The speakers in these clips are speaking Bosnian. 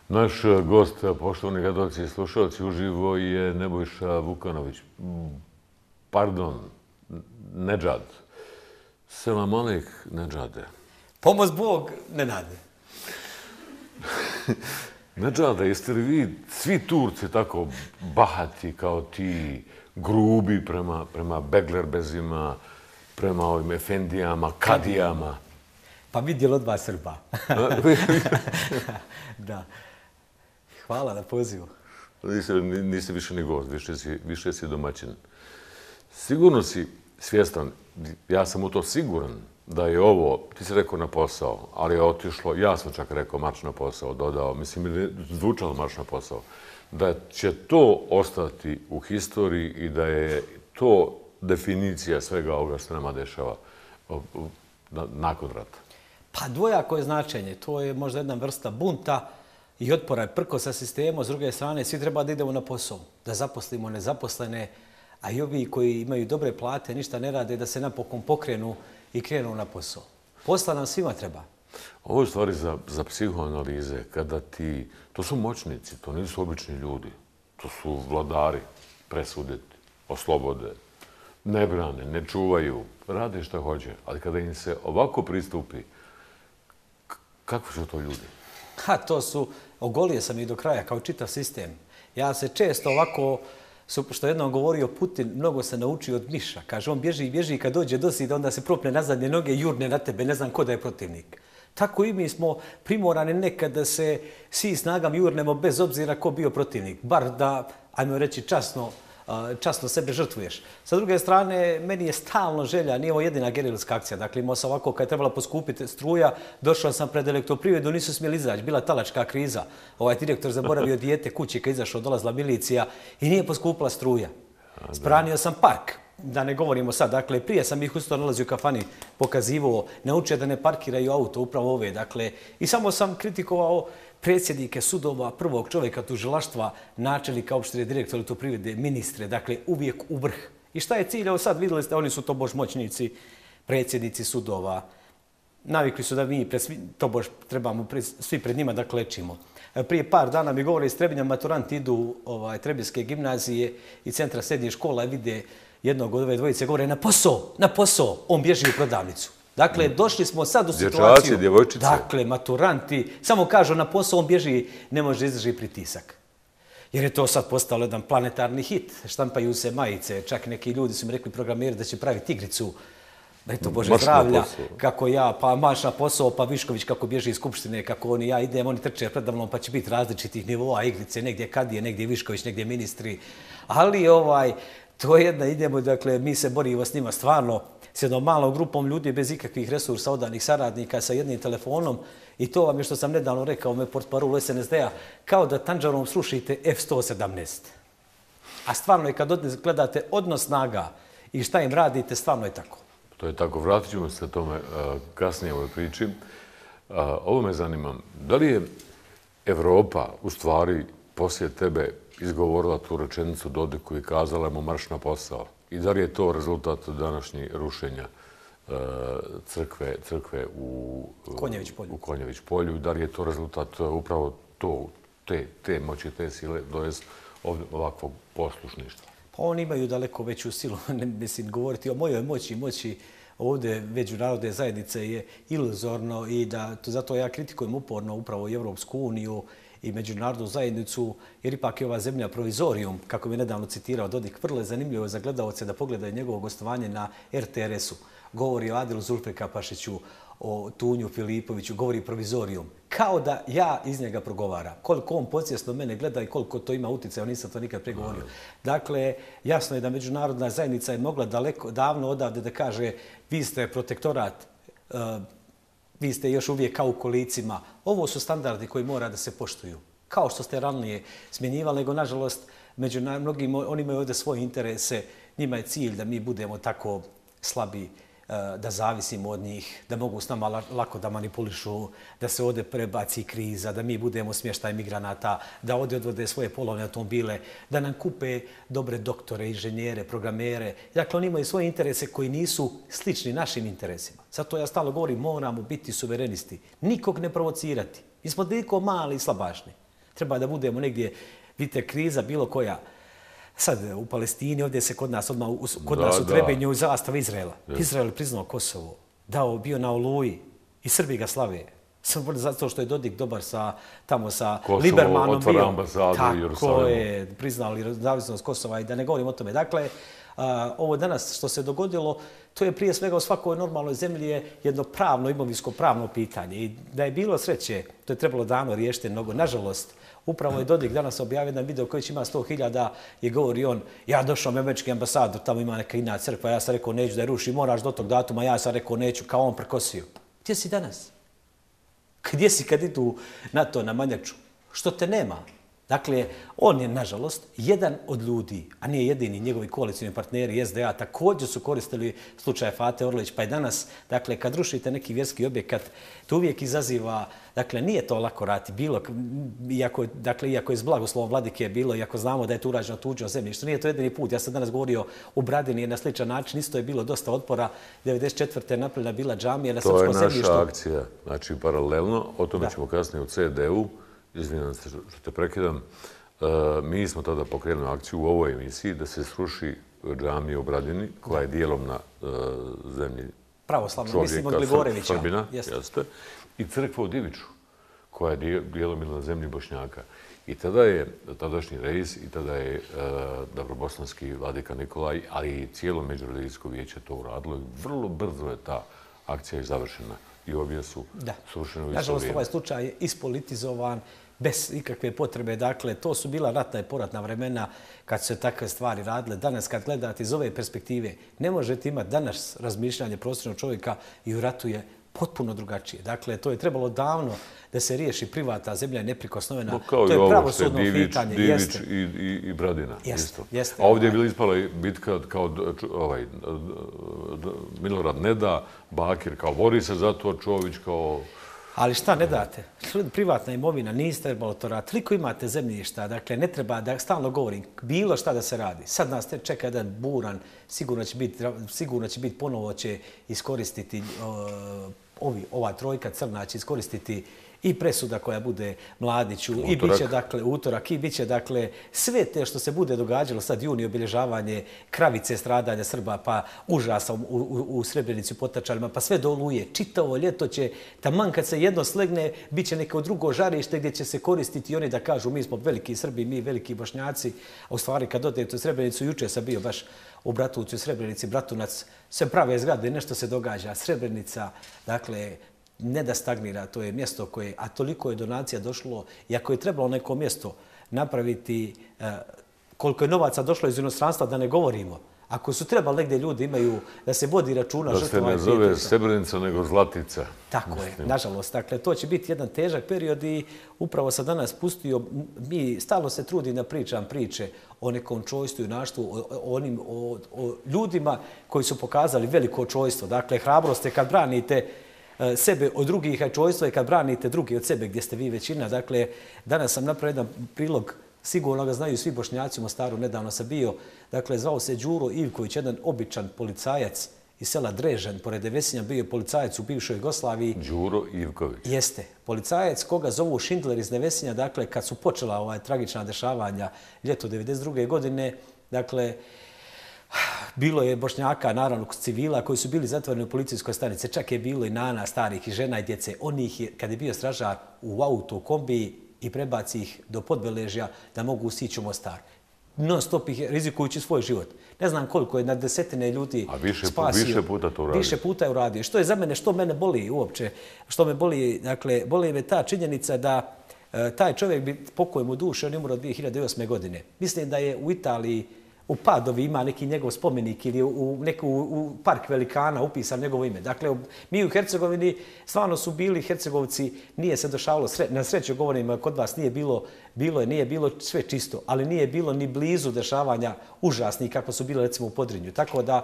Naš gost, poštovani gledalci i slušalci, uživo je Nebojša Vukanović. Pardon, Nedžad. Selam alejk, Nedžade. Pomoz Bog, Nenade. Nedžade, jeste li vi svi Turci tako bahati kao ti, grubi prema beglerbezima, prema ovim efendijama, kadijama? Pa vidjelo od vas Srba. Da. Hvala na pozivu. Nisi više ni gost, više si domaćin. Sigurno si svjestan, ja sam u to siguran, da je ovo, ti si rekao na posao, ali je otišlo, ja sam čak rekao marš na posao, dodao, mislim je zvučalo marš na posao, da će to ostati u historiji i da je to definicija svega ovoga što nama dešava nakon rata. Pa dvojako je značenje. To je možda jedna vrsta bunta i otpora prkosa sistema. S druge strane, svi treba da idemo na posao, da zaposlimo nezaposlene, a i ovi koji imaju dobre plate, ništa ne rade, da se napokon pokrenu i krenu na posao. Posla nam svima treba. Ovo je stvari za psihoanalize, kada ti, to su moćnici, to nisu obični ljudi, to su vladari, presuditi, oslobode, ne brane, ne čuvaju, rade šta hoće, ali kada im se ovako pristupi, kakvi su to ljudi? To su, ogolio sam ih do kraja kao čitav sistem. Ja se često ovako, što jednom govorio Putin, mnogo se naučio od miša. Kaže, on bježi i bježi i kad dođe do zida, onda se propne na zadnje noge i jurne na tebe, ne znam ko da je protivnik. Tako i mi smo primorani nekad da se svi snagama jurnemo bez obzira ko bio protivnik. Bar da, ajmo reći, časno sebe žrtvuješ. Sa druge strane, meni je stalno želja, nije ovo jedina gerilska akcija. Dakle, imao sam ovako, kad je trebala poskupiti struja, došao sam pred elektroprivredu, nisu smjeli izaći, bila talačka kriza. Ovaj direktor zaboravio dijete kući kad izašao, dolazila milicija i nije poskupila struja. Spranio sam park, da ne govorimo sad. Dakle, prije sam ih usto nalazio u kafani, pokazivao, naučio da ne parkiraju auto, upravo ove. Dakle, i samo sam kritikovao predsjednike sudova, prvog čovjeka tužilaštva, načelnika opštine, direktora elektroprivrede, ministre, dakle uvijek u vrh. I šta je cilj? Evo sad vidjeli ste, oni su tobož moćnici, predsjednici sudova. Navikli su da mi tobož trebamo svi pred njima da klečimo. Prije par dana mi govore iz Trebinja, maturanti idu Trebinjske gimnazije i centra srednjih škola i vide jednog od ove dvojice, govore na posao, on bježi u prodavnicu. Dakle, došli smo sad u situaciju... Dječaci, djevojčice. Dakle, maturanti, samo kažu na posao, on bježi, ne može izdržati pritisak. Jer je to sad postalo jedan planetarni hit. Štampaju se majice, čak neki ljudi su mi rekli programeri da će praviti igricu. Eto, Bože zdravlja, kako ja, pa marš na posao, pa Višković kako bježi iz Skupštine, kako oni ja idem, oni trče predavnom, pa će biti različitih nivoa igrice, negdje Kadije, negdje Višković, negdje ministri. Ali to je jedna, idemo, dakle, mi se borimo s njima stvarno, s jednom malom grupom ljudi bez ikakvih resursa, odanih saradnika, sa jednim telefonom. I to vam je što sam nedavno rekao me portparolu SNSD-a, kao da tanđarom slušite F-117. A stvarno je kad gledate odnos snaga i šta im radite, stvarno je tako. To je tako, vratit ćemo se tome kasnije u ovoj priči. Ovo me zanima, da li je Evropa u stvari poslije tebe izgovorila tu rečenicu Dodiku i kazala mu marš na posao? I da li je to rezultat današnjih rušenja crkve u Konjević polju? Da li je to rezultat upravo te moći, te sile, tj. ovakvog poslušništva? Pa oni imaju daleko veću silu. Ne mislim, govoriti o mojoj moći ovdje međunarodne zajednice je iluzorno i zato ja kritikujem uporno upravo i Evropsku uniju i međunarodnu zajednicu, jer ipak je ova zemlja provizorijum, kako mi je nedavno citirao Dodik. Vrlo je zanimljivo za gledalce da pogledaju njegovo gostovanje na RTRS-u. Govori o Adilu Zulfikar-Pašiću, o Tunju Filipoviću, govori provizorijum. Kao da ja iz njega progovaram. Koliko on podsvjesno mene gleda i koliko to ima utjecaja, nisam to nikad pregovorio. Dakle, jasno je da međunarodna zajednica je mogla davno odavde da kaže vi ste protektorat, vi ste još uvijek kao u kolicima. Ovo su standardi koji mora da se poštuju. Kao što ste ranije smjenjivali, nego nažalost među mnogim oni imaju ovdje svoje interese. Njima je cilj da mi budemo tako slabi, da zavisimo od njih, da mogu s nama lako da manipulišu, da se ovdje prebaci kriza, da mi budemo smještaj migranata, da ovdje odvode svoje polovne automobile, da nam kupe dobre doktore, inženjere, programere. Dakle, oni imaju svoje interese koji nisu slični našim interesima. Zato ja stalno govorim, moramo biti suverenisti, nikog ne provocirati. Mi smo toliko mali i slabašni. Treba da budemo negdje, vidite, kriza bilo koja. Sad u Palestini, ovdje se kod nas u Trebinju zastava Izraela. Izrael je priznao Kosovo, bio na Oluji i Srbi ga slave. Samo zato što je Dodik dobar tamo sa Libermanom. Kosovo otvara ambasadu u Jerusalemu. Tako je, priznali nezavisnost Kosova i da ne govorim o tome. Dakle, ovo danas što se dogodilo, to je prije svega u svakoj normalnoj zemlji jedno pravno, imovinsko-pravno pitanje. I da je bilo sreće, to je trebalo davno riješiti mnogo. Nažalost, upravo je Dodik danas objavio jedan video koji će ima 100.000 i govori on, ja došao američki ambasador, tamo ima neka ina crkva, ja sam rekao neću da je ruši, moraš do tog datuma, ja sam rekao neću, kao on prkosio. Gdje si danas? Gdje si kad idu na to, na Manjaču? Što te nema? Dakle, on je, nažalost, jedan od ljudi, a nije jedini, njegovi koalicijni partneri SDA također su koristili slučaj Fate Orlić, pa i danas, dakle, kad rušite neki vjerski objekat, to uvijek izaziva, dakle, nije to lako raditi, bilo, iako je s blagoslovom vladike bilo, iako znamo da je to urađeno tuđo zemljište, nije to jedini put. Ja sam danas govorio u Bradini na sličan način, isto je bilo dosta otpora, 1994. je napravljena bila džamija na srpskom zemljištu. To je naša akcija, znači paralelno, o tome ćemo kasnije u CD-u. Izvinjam se što te prekidam. Mi smo tada pokrenuli akciju u ovoj emisiji da se sruši džamija u Bradini, koja je dijelom na zemlji pravoslavno, mislim od Gligorevića. Srbina, jeste. I crkva u Diviču, koja je dijelom na zemlji Bošnjaka. I tada je tadašnji reis i tada je Dabrobosanski vladika Nikolaj, ali i cijelo Međureligijsko vijeće to uradilo. Vrlo brzo je ta akcija i završena. I obje su srušene u isto vrijeme. Nažalost, ovaj slučaj je ispolitizovan, bez ikakve potrebe. Dakle, to su bila ratna i poratna vremena kad su se takve stvari radile. Danas, kad gledate iz ove perspektive, ne možete imati danas razmišljanje prosječnog čovjeka i u ratu je potpuno drugačije. Dakle, to je trebalo davno da se riješi privatna zemlja neprikosnovena. To je pravosudno pitanje. Divić i Bradina. A ovdje je bila ispala bitka kao Milorad ne da, Bakir kao bori se za to, Čović kao... Ali šta ne date? Privatna imovina, niste trebalo to raditi. Toliko imate zemljišta, dakle ne treba da stalno govorim bilo šta da se radi. Sad nas čeka jedan buran, sigurno će biti ponovo će iskoristiti ova trojka crna će iskoristiti i presuda koja bude Mladiću, i bit će dakle utorak, i bit će dakle sve te što se bude događalo sad juni, obilježavanje Kravice, stradanja Srba, pa užasa u Srebrenici, Potačarima, pa sve do Oluje. Čitavo ljeto će, taman kad se jedno slegne, bit će neko drugo žarište gdje će se koristiti i oni da kažu mi smo veliki Srbi, mi veliki Bošnjaci, a u stvari kad odete u Srebrenicu, juče sam bio baš u Bratuncu, u Srebrenici, Bratunac, sve prave zgrade, nešto se događa. Srebrenica, dakle, ne da stagnira, to je mjesto koje, a toliko je donacija došlo, i ako je trebalo neko mjesto napraviti, koliko je novaca došlo iz inostranstva, da ne govorimo, ako su trebali negdje ljudi imaju da se vodi računa žrtvama i da se ne zove Srebrenica nego Zlatica. Tako je, nažalost. Dakle, to će biti jedan težak period i upravo sam danas pustio, mi stalno se trudim da pričam priče o nekom čojstvu i junaštvu, o ljudima koji su pokazali veliko čojstvo. Dakle, hrabrost je kad branite sebe od drugih, a čojstvo je kad branite drugi od sebe, gdje ste vi većina. Dakle, danas sam napravio jedan prilog, sigurno ga znaju svi Bošnjaci u Mostaru, nedavno sam bio, dakle, zvao se Đuro Ivković, jedan običan policajac iz sela Drežan, pored Devesinja, bio je policajac u bivšoj Jugoslaviji. Đuro Ivković. Jeste. Policajac koga zovu Schindler iz Devesinja, dakle, kad su počela tragična dešavanja ljeto 1992. godine, dakle, bilo je Bošnjaka, naravno, civila koji su bili zatvoreni u policijskoj stanici. Čak je bilo i nana, starih i žena i djece. On ih je, kad je bio stražar u auto, u kombiji i prebaci ih do Podbeležja da mogu sići u Mostar. Non stop ih rizikujući svoj život. Ne znam koliko je na desetine ljudi spasio. A više puta to uradio. Više puta je uradio. Što je za mene, što mene boli uopće, što me boli, dakle, boli me ta činjenica da taj čovjek bi pokoj mu duše, on je umro 2008. godine. Mislim da je u Italiji u Padovi ima neki njegov spomenik ili u park velikana upisan njegovo ime. Dakle, mi u Hercegovini stvarno su bili Hercegovci, nije se dešavalo, na sreću govorim, kod vas nije bilo sve čisto, ali nije bilo ni blizu dešavanja užasnih kako su bile recimo u Podrinju. Tako da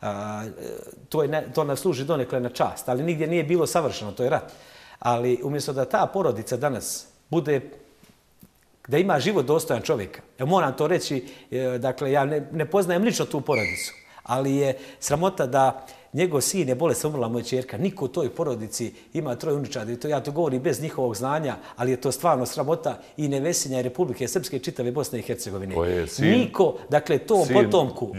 to nam služi donekle na čast, ali nigdje nije bilo savršeno, to je rat. Ali umjesto da ta porodica danas bude da ima život dostojan čovjeka. Ja moram to reći, dakle, ja ne poznajem lično tu porodicu, ali je sramota da njegov sin je bolesno, umrla moja ćerka. Niko u toj porodici ima 3 unučadi. Ja to govorim bez njihovog znanja, ali je to stvarno sramota i nevesinja Republike Srpske i čitave Bosne i Hercegovine. Niko, dakle, to potomku,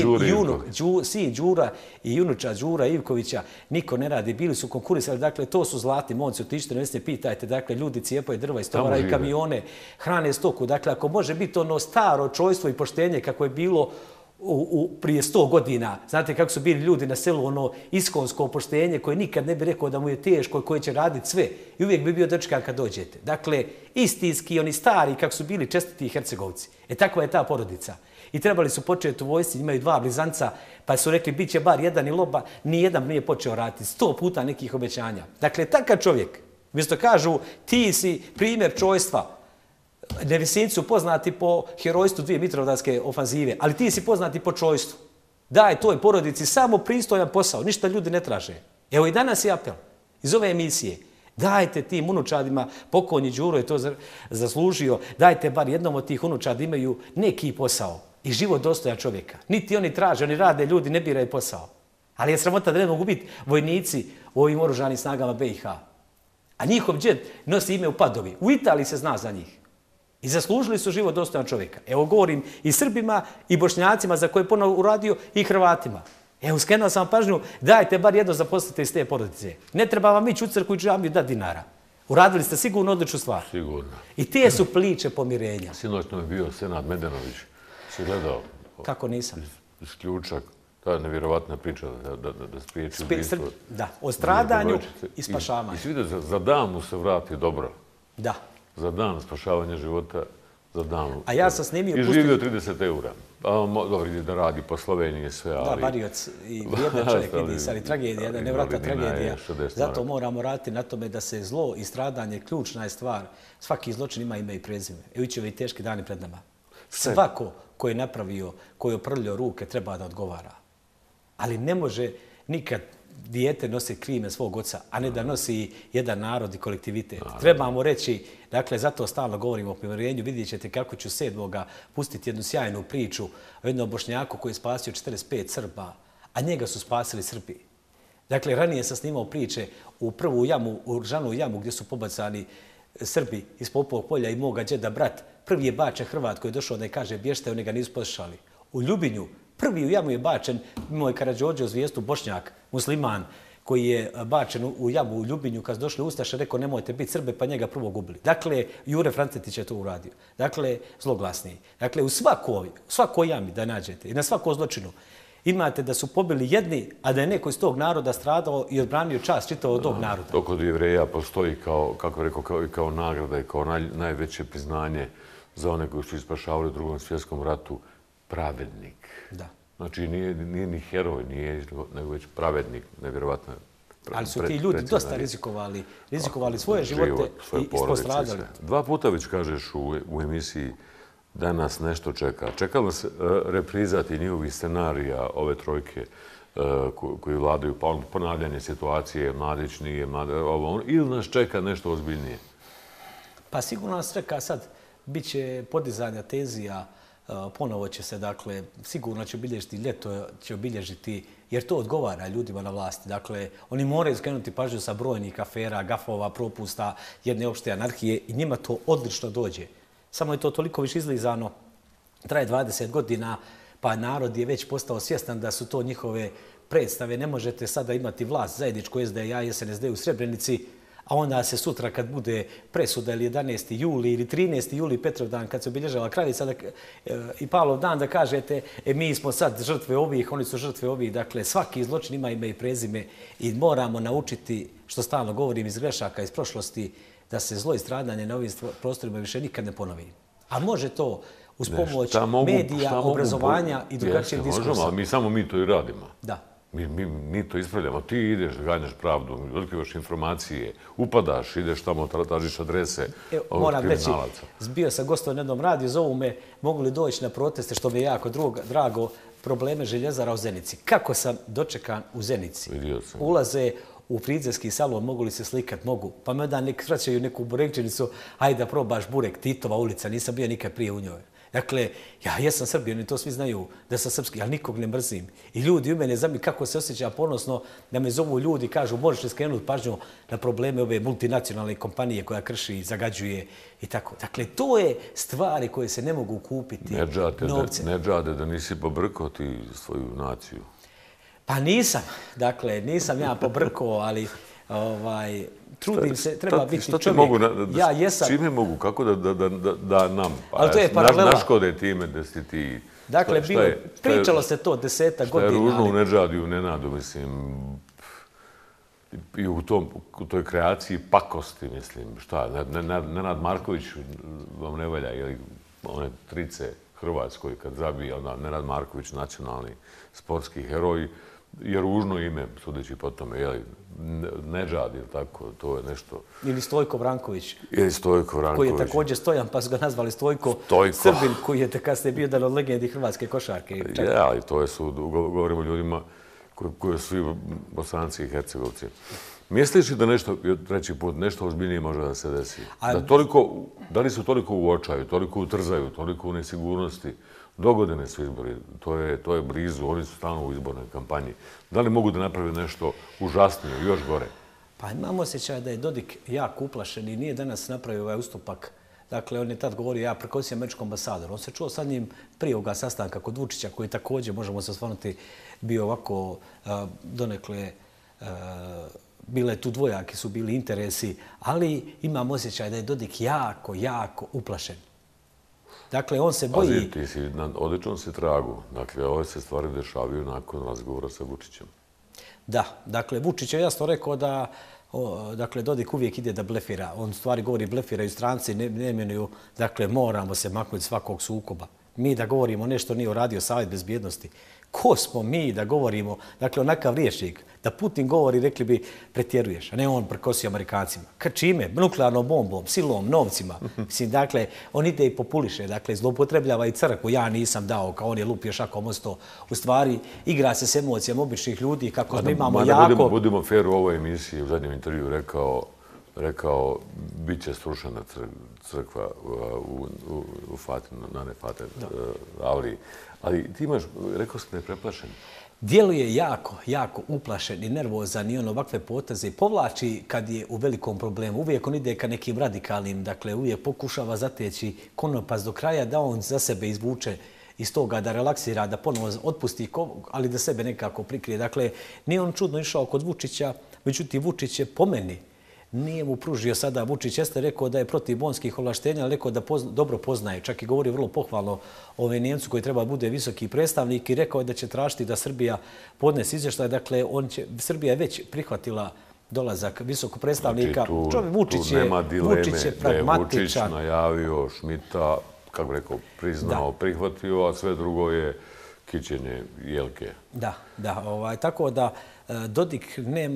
sin Đura i unučad Đura Ivkovića, niko ne radi. Bili su konkurisali, dakle, to su zlatni momci, otičite, ne pitajte, dakle, ljudi cijepaju drva i stovaraju kamione, hrane stoku. Dakle, ako može biti ono staro čojstvo i poštenje kako je bilo prije 100 godina. Znate kako su bili ljudi na selu, ono iskonsko poštenje koje nikad ne bi rekao da mu je teško i koje će raditi sve. I uvijek bi bio dočekan kad dođete. Dakle, istinski, oni stari kako su bili čestiti Hercegovci. Takva je ta porodica. I trebali su početi u vojsci, imaju 2 blizanca, pa su rekli bit će bar jedan i loba, nijedan nije počeo raditi. 100 puta nekih obećanja. Dakle, takav čovjek, mjesto kažu ti si primjer čojstva, Nevesinci su poznati po herojstvu 2 Mitrovdanske ofanzive, ali ti si poznati po čojstvu. Daj toj porodici samo pristojan posao, ništa ljudi ne traže. Evo i danas je apel iz ove emisije. Dajte tim unučadima, pokojni Đuro je to zaslužio, dajte bar jednom od tih unučada imaju neki posao i život dostojan čovjeka. Niti oni traže, oni rade, ljudi ne biraju posao. Ali je sramota da ne mogu biti vojnici u ovim oružanim snagama BiH. A njihov džed nosi ime u Padovi. U Italiji se zna za njih. I zaslužili su život dostojan čovjeka. Evo govorim i Srbima i Bošnjacima za koje je ponovno uradio i Hrvatima. Evo skrenuo sam pažnju, dajte bar jedno zaposlite iz te porodice. Ne treba vam ići u crkvu i džamiju da dinara. Uradili ste sigurno odličnu stvar. Sigurno. I te su priče pomirenja. Sinoć nam je bio Senad Medenović. Si gledao? Kako nisam? Iz ključak. Ta nevjerovatna priča da spriječi ubistvo. Da, o stradanju i spašavanju. I svi da za dan mu se vrati dobro. Da. Za dan spašavanja života, za dan. A ja sam snimio... I živio 30 eura. Dobro, ide da radi po Sloveniji sve, ali... Da, varioc i vrijedan čovjek vidi, ali tragedija, jedna nevratna tragedija. Zato moramo raditi na tome da se zlo i stradanje, ključna je stvar. Svaki zločin ima ime i prezime. Evo će ovi teški dani pred nama. Svako ko je napravio, ko je oprljio ruke, treba da odgovara. Ali ne može nikad dijete nosi krime svog oca, a ne da nosi jedan narod i kolektivitet. Trebamo reći, dakle, zato stalno govorimo o pomirenju, vidjet ćete kako ću 7. pustiti jednu sjajnu priču o jednom Bošnjaku koji je spasio 45 Srba, a njega su spasili Srbi. Dakle, ranije sam snimao priče u prvu jamu, u Žanu jamu gdje su pobacani Srbi iz Popovog polja i moga džeda brat. Prvi je bačen Hrvat koji je došao da je kaže bješte, oni ga nisu poslušali. U Ljubinju prvi u jamu je bačen moj Karađorđe zvijestu Bošnjak, musliman, koji je bačen u jamu u Ljubinju. Kad su došli Ustaše, rekao nemojte biti Srbe, pa njega prvo gubili. Dakle, Jure Francetić je to uradio. Dakle, zloglasniji. Dakle, u svakoj jami da nađete i na svakom zločinu imate da su pobili jedni, a da je neko iz tog naroda stradao i odbranio čast čitavog tog naroda. To kod Jevreja postoji kao nagrada i kao najveće priznanje za one koji su ispašavali u Drugom svjetskom ratu, pravednik. Da. Znači, nije ni heroj, nego već pravednik, nevjerovatno. Ali su ti ljudi dosta rizikovali svoje živote i postradali. 2 puta već kažeš u emisiji da nas nešto čeka. Čeka nas repriza tih njihovih scenarija, ove trojke koji vladaju, ponavljanje situacije, mladić nije, ili nas čeka nešto ozbiljnije? Pa sigurno nas čeka sad, bit će podizanja tenzija, ponovo će se, dakle, sigurno će obilježiti, ljeto će obilježiti, jer to odgovara ljudima na vlasti. Dakle, oni moraju skrenuti pažnju sa brojnih afera, gafova, propusta, jedne opšte anarhije i njima to odlično dođe. Samo je to toliko više izlizano, traje 20 godina, pa narod je već postao svjestan da su to njihove predstave. Ne možete sada imati vlast zajedničku SDA i SNSD u Srebrenici, a onda se sutra kad bude presuda ili 11. juli ili 13. juli Petrovdan kad se obilježava Kravica i Pavlov dan da kažete mi smo sad žrtve ovih, oni su žrtve ovih. Dakle, svaki zločin ima ime i prezime i moramo naučiti, što stalno govorim iz grešaka iz prošlosti, da se zlo i stradanje na ovim prostorima više nikad ne ponovi. A može to uz pomoć medija, obrazovanja i drugačijeg diskursa. Samo mi to i radimo. Da. Mi to ispravljamo. Ti ideš da ganjaš pravdu, otkrivaš informacije, upadaš, ideš tamo, tražiš adrese ovog kriminalaca. Moram reći, bio sam gostom na jednom radiju, zovu me, mogu li doći na proteste, što mi je jako drago, probleme željezara u Zenici. Kako sam dočekan u Zenici? Ulaze u frizerski salon, mogu li se slikat? Mogu. Pa me onda vraćaju neku burekčinicu, hajde da probaš burek, Titova ulica, nisam bio nikad prije u njoj. Dakle, ja jesam Srbin i to svi znaju da sam srpski, ali nikog ne mrzim. I ljudi u mene znaju kako se osjeća ponosno da me zovu ljudi i kažu možeš li skrenuti pažnju na probleme ove multinacionalne kompanije koja krši i zagađuje i tako. Dakle, to je stvari koje se ne mogu kupiti novcem. Ne džade da nisi pobrkao ti svoju naciju. Pa nisam. Dakle, nisam ja pobrkao, ali trudim se, treba biti čovjek. Ja jesam. Čime mogu? Kako da nam? Ali to je paralela. Naškode time da si ti... Dakle, pričalo se to 10 godina. Šta je ružno u Nedžadiju, Nenadu, mislim, i u toj kreaciji pakosti, mislim, šta, Nenad Marković vam ne valja, ili one trice Hrvatskoj kad zabija, onda Nenad Marković, nacionalni sportski heroj, je ružno ime, sudeći po tome, je li, Nedžad, ili tako, to je nešto... Ili Stojko Vranković. Ili Stojko Vranković. Koji je također Stojan, pa su ga nazvali Stojko. Srbin, koji je kasnije bio jedan od legendi hrvatske košarke. Ja, ali to su, govorimo o ljudima koji su svi Bosanci i Hercegovci. Misliš li da nešto, treći put, nešto ozbiljnije može da se desi? Da li su toliko u očaju, toliko utrzaju, toliko u nesigurnosti? Dogodine su izbori, to je blizu, oni su stalno u izbornoj kampanji. Da li mogu da naprave nešto užasnije, još gore? Pa imam osjećaj da je Dodik jako uplašen i nije danas napravio ovaj ustupak. Dakle, on je tad govorio, ja prekosim američkom ambasadoru. On se čuo sa njim prije ovoga sastanka kod Vučića, koji također, možemo se osvrnuti, bio ovako donekle, bile tu dvojaki, su bili interesi, ali imam osjećaj da je Dodik jako, jako uplašen. Dakle, on se boji... Pazi, ti si na odličnom si tragu. Dakle, ove se stvari dešavaju nakon razgovora sa Vučićem. Da, dakle, Vučić je jasno rekao da Dodik uvijek ide da blefira. On stvari govori blefiraju stranci, ne imenuju, dakle, moramo se maknuti svakog sukoba. Mi da govorimo nešto nije uradio Savjet bezbjednosti. Ko smo mi da govorimo, dakle, onakav rječnik, da Putin govori, rekli bi, pretjeruješ, a ne on prkosio Amerikancima. Čime? Nuklearnom bombom, silom, novcima. Mislim, dakle, on ide i populiše, dakle, zloupotrebljava i crkvu. Ja nisam dao, kao on je lupio šakom osto. U stvari, igra se s emocijama običnih ljudi, kako imamo jako... Budimo fair u ovoj emisiji, u zadnjem intervju rekao, bit će srušena crkva u Fatinu, ne Fatin, Avliji. Ali ti imaš, rekao sam da je preplašen. Djeluje jako, jako uplašen i nervozan i on ovakve poteze povlači kad je u velikom problemu. Uvijek on ide ka nekim radikalnim, dakle uvijek pokušava zateći konopac do kraja da on za sebe izvuče iz toga, da relaksira, da ponovo otpusti, ali da sebe nekako prikrije. Dakle, nije on čudno išao kod Vučića, međutim Vučić je po meni nije mu pružio sada. Vučić jeste rekao da je protiv bonskih ovlaštenja, ali rekao da dobro poznaje. Čak i govori vrlo pohvalno o Njemcu koji treba bude visoki predstavnik i rekao je da će tražiti da Srbija podnese izvještaj. Dakle, Srbija je već prihvatila dolazak visokog predstavnika. Vučić je pragmatičan. Vučić najavio Šmita, kako bi rekao, priznao, prihvatio, a sve drugo je kićenje jelke. Da, tako da Dodik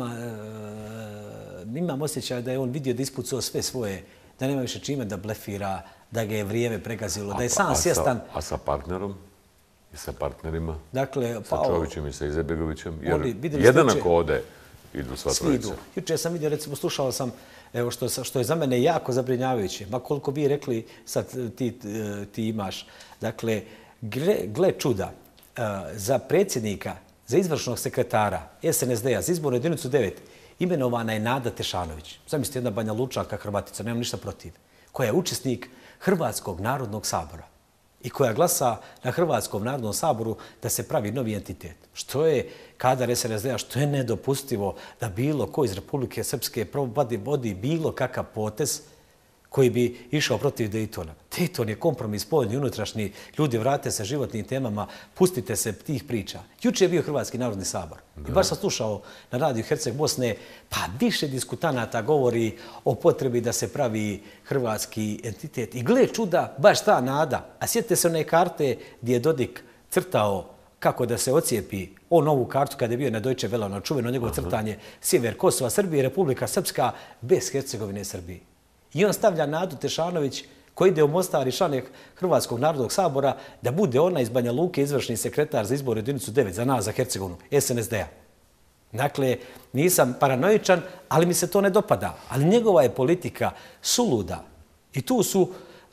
imam osjećaj da je on vidio da ispucao sve svoje, da nema više čime da blefira, da ga je vrijeme pregazilo, da je sam svjestan... A sa partnerom? I sa partnerima? Dakle, sa Čovićem i sa Izetbegovićem? Jer jedan ako ode, idu sva trojica. Juče sam vidio, recimo, slušao sam, evo što je za mene jako zabrinjavajuće, ma koliko vi rekli, sad ti imaš, dakle, gle čuda, za predsjednika, za izvršnog sekretara SNSD-a, za izbornu jedinicu 9, imenovana je Nada Tešanović. Zamislite, jedna Banja Lučanka, Hrvatica, nemam ništa protiv, koja je učesnik Hrvatskog narodnog sabora i koja glasa na Hrvatskom narodnom saboru da se pravi novi entitet. Što je kadar SNSD-a, što je nedopustivo da bilo ko iz Republike Srpske vodi bilo kakav potez koji bi išao protiv Dejtona. Dejton je kompromis spoljni i unutrašnji. Ljudi vrate se životnim temama, pustite se tih priča. Juče je bio Hrvatski narodni sabor. I baš sam slušao na radiju Herceg Bosne, pa više diskutanata govori o potrebi da se pravi hrvatski entitet. I gle čuda, baš ta nada. A sjetite se one karte gdje je Dodik crtao kako da se ocijepi on ovu kartu kada je bio na Deutsche Welle, ono čuveno njegovo crtanje sjever Kosova, Srbije, Republika Srpska, bez Hercegovine Srbije. I on stavlja Nadu Tešanović, koji ide u Mostar i član Hrvatskog narodnog sabora, da bude ona iz Banja Luke izvršni sekretar za izbor jedinicu 9, za nas, za Hercegovinu, SNSD-a. Dakle, nisam paranoičan, ali mi se to ne dopada. Ali njegova je politika suluda. I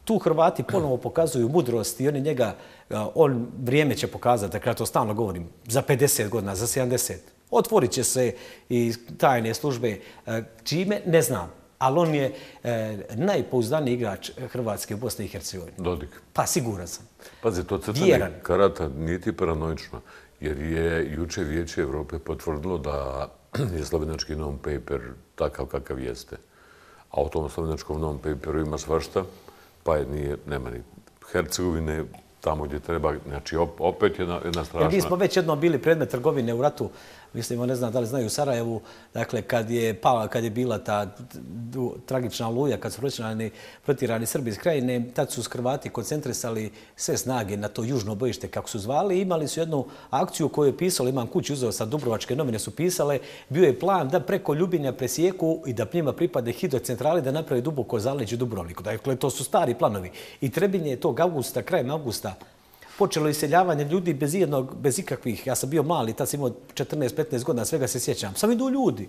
Tu Hrvati ponovo pokazuju mudrost i oni njega, vrijeme će pokazati, dakle ja to stalno govorim, za 50 godina, za 70. Otvorit će se i tajne službe, čime, ne znam, ali on je najpouzdaniji igrač Hrvatske u Bosni i Hercegovini. Dodik. Pa siguran sam. Pazi, to crtanje karata nije ti paranoično, jer je juče Vijeće Evrope potvrdilo da je slovenački non-paper takav kakav jeste. A o tom slovenačkom non-paperu ima svašta, pa nema ni Hercegovine, tamo gdje treba, znači opet jedna strašna... Mi smo već jednom bili predmet trgovine u ratu, mislimo, ne znam da li znaju, u Sarajevu, dakle, kad je bila ta tragična oluja, kad su protjerani Srbi iz Krajine, tad su Hrvati koncentrisali sve snage na to južno bojište, kako su zvali, imali su jednu akciju koju je pisalo, imam kuću uzeo sad, Dubrovačke novine su pisale, bio je plan da preko Ljubinja presijeku i da njima pripade hidrocentrali da napravi duboko zaleđe u Dubrovniku. Dakle, to su stari planovi. I Trebinje je tog avgusta, krajem avgusta, počelo iseljavanje ljudi bez ikakvih, ja sam bio mali, tad sam imao 14-15 godina, svega se sjećam. Sam idu ljudi.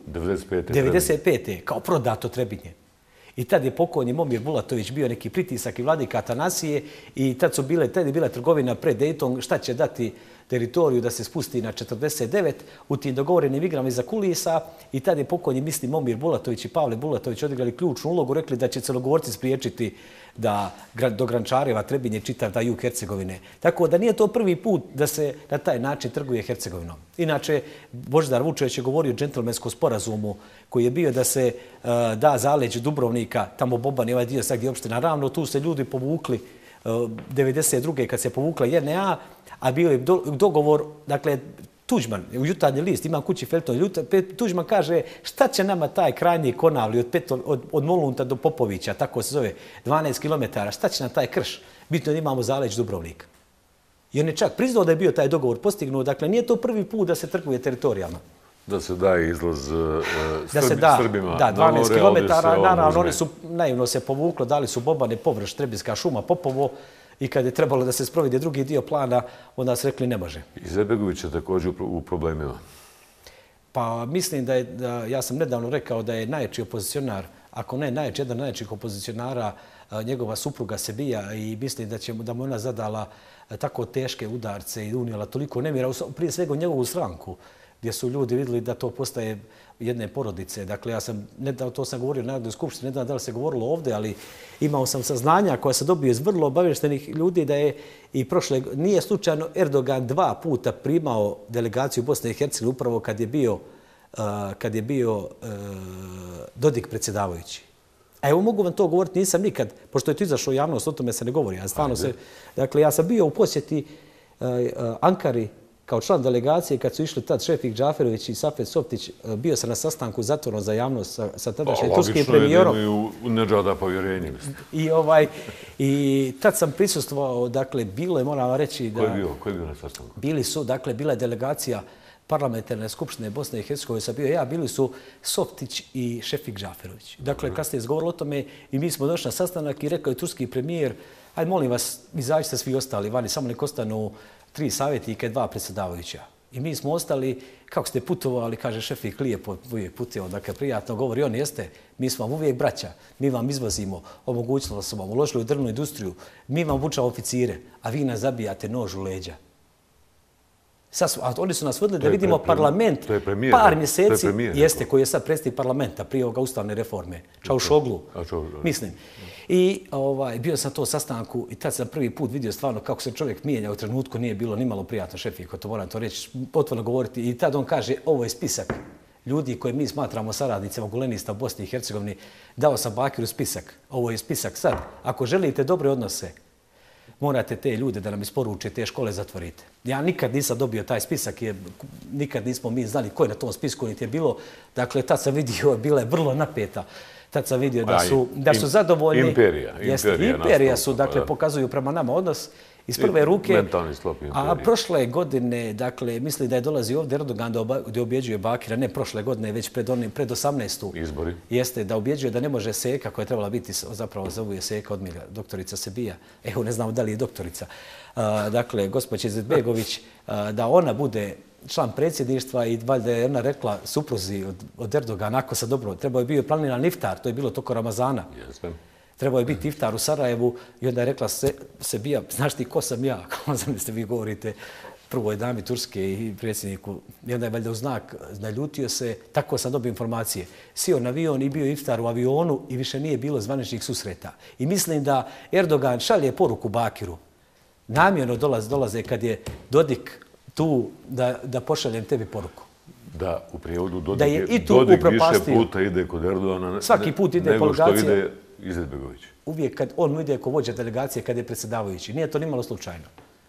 95. Kao prodato Trebinje. I tad je pokojni Momir Bulatović bio neki pritisak i vladika Atanasije i tad je bila trgovina pred Dayton, šta će dati teritoriju da se spusti na 49 u tim dogovorenim igrama iza kulisa i tad je pokojni, mislim, Momir Bulatović i Pavle Bulatović odigrali ključnu ulogu, rekli da će Crnogorci spriječiti da do Grančareva, Trebinje, čitav da jug Hercegovine. Tako da nije to prvi put da se na taj način trguje Hercegovinom. Inače, Božidar Vučević je govorio o džentlmenskom sporazumu koji je bio da se da zaleđe Dubrovnika, tamo Boban je ovaj dio sad gdje je opština Ravno, tu se ljudi povukli 92. kad se povukla JNA, a bio je dogovor, dakle, Tuđman, u Jutarnji list, imam kući Felton, Tuđman kaže šta će nama taj krajnji Konavli od Molunta do Popovića, tako se zove, 12 km, šta će nam taj krš? Bitno je da imamo zaleđ Dubrovnika. I on je čak priznao da je bio taj dogovor postignut, dakle nije to prvi put da se trguje teritorijama. Da se daje izlaz Srbima. Da, 12 km, naravno oni su naivno se povuklo, dali su Bobane površ, Trebinska šuma, Popovo, i kad je trebalo da se sprovede drugi dio plana, onda su rekli ne može. Izetbegović je također u problemima. Pa mislim ja sam nedavno rekao da je najjači opozicionar, ako ne najjači, jedan najjačih opozicionara, njegova supruga Sebija i mislim da mu ona zadala tako teške udarce i unijela toliko nemira, prije svega u njegovu stranku, gdje su ljudi vidjeli da to postaje jedne porodice. Dakle, to sam govorio na Narodnoj skupštini, ne znam da li se govorilo ovdje, ali imao sam saznanja koja se dobio iz vrlo obavještenih ljudi da je i nije slučajno Erdogan 2 puta primao delegaciju Bosne i Hercegovine upravo kad je bio Dodik predsjedavajući. A evo mogu vam to govoriti, nisam nikad, pošto je to izašlo u javnost, o tome se ne govori. Dakle, ja sam bio u posjeti Ankari kao član delegacije, kad su išli tad Šefik Džaferović i Safet Softić, bio sam na sastanku zatvoren za javnost sa tadašnjim turskim premijerom. Logično je da imaju u Nedžada povjerenje. I tad sam prisustvovao, dakle, bilo je, moram vam reći da... Ko je bio na sastanku? Bila je delegacija parlamentarne skupštine Bosne i Hercegovine, sam bio ja, bili su Softić i Šefik Džaferović. Dakle, kasnije je govorilo o tome i mi smo došli na sastanak i rekao je turski premijer, ajde molim vas, izađite svi ostali vani, samo nek ostanu 3 savjetnika i 2 predsjedavajuća. I mi smo ostali, kako ste putovali, kaže Šefik, lijepo uvijek putio, dakle prijatno govori, on jeste, mi smo vam uvijek braća, mi vam izvozimo, omogućilo smo vam, uložili u drvnu industriju, mi vam obučavamo oficire, a vi nas zabijate nož u leđa. Oni su nas vodili da vidimo parlament par mjeseci, jeste, koji je sad predsjednik parlamenta prije ovoga ustavne reforme, Čaušoglu, mislim. I bio sam to sastanku i tad sam prvi put vidio stvarno kako se čovjek mijenja u trenutku, nije bilo nimalo prijatno Šefiko, to moram to reći, potpuno govoriti. I tad on kaže, ovo je spisak ljudi koje mi smatramo saradnicima gulenista u Bosni i Hercegovini, dao sam Bakiru spisak, ovo je spisak sad. Ako želite dobre odnose, morate te ljude da nam isporuče, te škole zatvorite. Ja nikad nisam dobio taj spisak, nikad nismo mi znali ko je na tom spisku, niti je bilo. Dakle, tad sam vidio, bila je vrlo napeta. Tad sam vidio da su zadovoljni. Imperija su, dakle, pokazuju prema nama odnos iz prve ruke. Mentalni sklop imperije. A prošle godine, dakle, misli da je dolazio ovdje Erdogan da objeđuje Bakira, ne prošle godine, već pred 18. Izbori. Jeste, da objeđuje da ne može Seka, koja je trebala biti, zapravo zovu je Seka Odmilja, doktorica Sebija. Evo, ne znamo da li je doktorica. Dakle, gospođa Izetbegović, da ona bude član predsjedništva i valjda je ona rekla supruzi od Erdogana, ako se dobro, trebao je bio planiran iftar, to je bilo toko Ramazana. trebao je biti iftar u Sarajevu i onda je rekla Sebija, znaš ti ko sam ja? Zamislite, vi govorite prvoj dami Turske i predsjedniku. I onda je valjda u znak naljutio se, tako sam dobio informacije. Sio na avion i bio iftar u avionu i više nije bilo zvaničnih susreta. I mislim da Erdogan šalje poruku Bakiru. Namjerno dolaze kad je Dodik tu da pošaljem tebi poruku. Da, u prijevodu Dodik više puta ide kod Erdogana svaki put ide nego što ide Izetbegović. Uvijek kad on ide ko vođa delegacije kad je predsjedavajući. Nije to nimalo slučajno.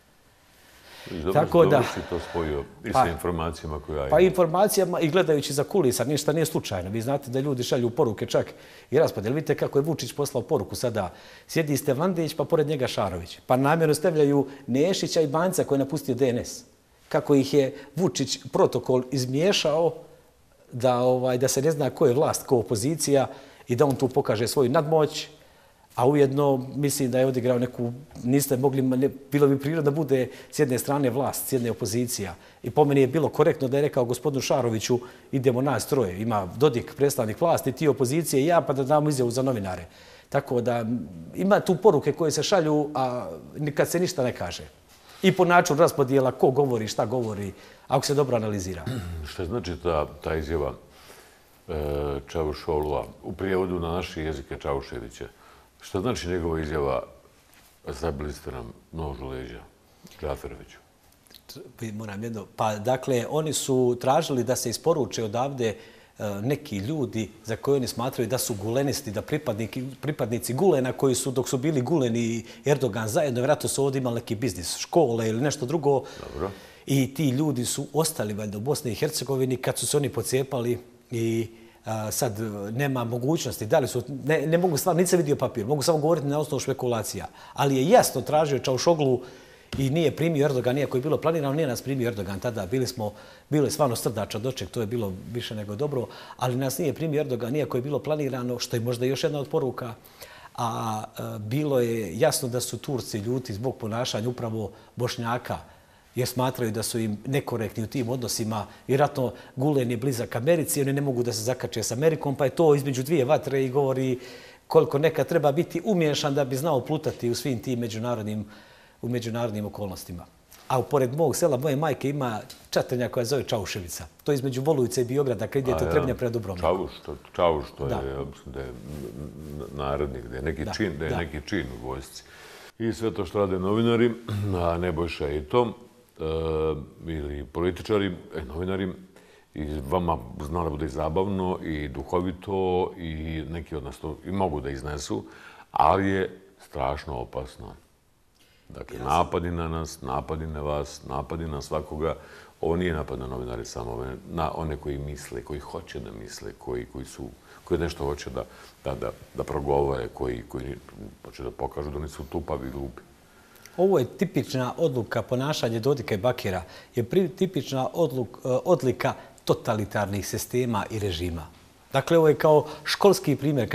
Tako da si to spojio i sa informacijama koje ja imam. Pa informacijama i gledajući za kulisa, ništa nije slučajno. Vi znate da ljudi šalju poruke čak i raspad. Vidite kako je Vučić poslao poruku sada. Sjedi Stevanović, pa pored njega Šarović. Pa namjerno stavljaju Nešića i Banca koji je napustio DNS. Kako ih je Vučić protokol izmiješao da se ne zna ko je vlast, ko opozicija i da on tu pokaže svoju nadmoć. A ujedno mislim da je odigrao neku, niste mogli, bilo bi prirodno da bude s jedne strane vlast, s jedne opozicija. I po meni je bilo korektno da je rekao gospodinu Šaroviću idemo nas troje. Ima Dodik, predstavnik vlasti, ti opozicije i ja, pa da damo izjavu za novinare. Tako da ima tu poruke koje se šalju, a kad se ništa ne kaže. I po načinu raspodijela ko govori, šta govori, ako se dobro analizira. Šta znači ta izjava Čavušolua u prijevodu na naše jezike Čavuševića? Šta znači njegova izjava zabili ste nam nož u leđa Džaferoviću? Moram jedno. Pa dakle, oni su tražili da se isporuče odavde neki ljudi za koje oni smatraju da su gulenisti, da pripadnici Gulena koji su dok su bili Gulen i Erdogan zajedno, vjerojatno su ovdje imali neki biznis, škole ili nešto drugo. Dobro. I ti ljudi su ostali valjda u Bosni i Hercegovini kad su se oni pocijepali i sad nema mogućnosti. Da li su, ne mogu stvarno, nisam vidio papir, mogu samo govoriti na osnovu špekulacija. Ali je jasno tražio Čaušoglu i nije primio Erdogan, iako je bilo planirano, nije nas primio Erdogan tada. Bilo je stvarno srdačan doček, to je bilo više nego dobro, ali nas nije primio Erdogan, iako je bilo planirano, što je možda još jedna od poruka. A bilo je jasno da su Turci ljuti zbog ponašanja upravo Bošnjaka, jer smatraju da su im nekorektni u tim odnosima. Vjerojatno Gulen je blizak Americi, oni ne mogu da se zakače s Amerikom, pa je to između dvije vatre i govori koliko nekad treba biti umiješan da bi znao plutati u svim tim međunarodnim okolnostima. A pored mog sela, moje majke, ima čatrnja koja zove Čauševica. To je između Volujca i Biograda, kad idete od Trebnja prema Dubrovniku. Čavuš, to je narodnik, da je neki čin u vojsci. I sve to što rade novinari, a Nebojša i to, ili političari, novinari, i vama zna da bude i zabavno, i duhovito, i neki od nas to i mogu da iznesu, ali je strašno opasno. Dakle, napadi na nas, napadi na vas, napadi na svakoga. Ovo nije napad na novinare samo, na one koji misle, koji hoće da misle, koji nešto hoće da progovore, koji hoće da pokažu da nisu tupavi i glupi. Ovo je tipična odluka ponašanja Dodika i Bakira. Je tipična odlika totalitarnih sistema i režima. Dakle, ovo je kao školski primjer.